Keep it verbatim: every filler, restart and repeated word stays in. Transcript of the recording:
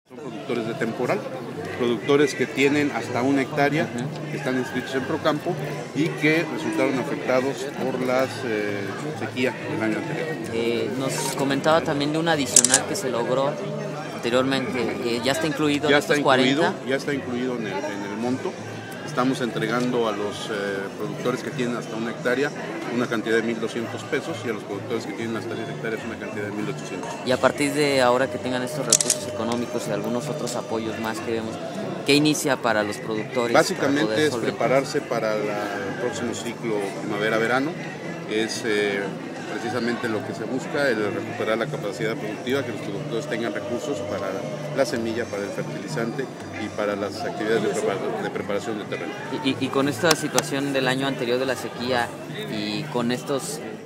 Son productores de temporal, productores que tienen hasta una hectárea, que están inscritos en Procampo y que resultaron afectados por la eh, sequía del año anterior. Eh, nos comentaba también de un adicional que se logró anteriormente, eh, ¿ya está incluido ya en está estos incluido, cuarenta? Ya está incluido en el, en el monto. Estamos entregando a los eh, productores que tienen hasta una hectárea una cantidad de mil doscientos pesos y a los productores que tienen hasta diez hectáreas una cantidad de mil ochocientos. Y a partir de ahora que tengan estos recursos económicos y algunos otros apoyos más que vemos, ¿qué inicia para los productores? Básicamente es prepararse para la, el próximo ciclo primavera-verano. Es eh, precisamente lo que se busca, el recuperar la capacidad productiva, que los productores tengan recursos para la semilla, para el fertilizante y para las actividades de, prepara de preparación de terreno. Y, y, y con esta situación del año anterior de la sequía y con estos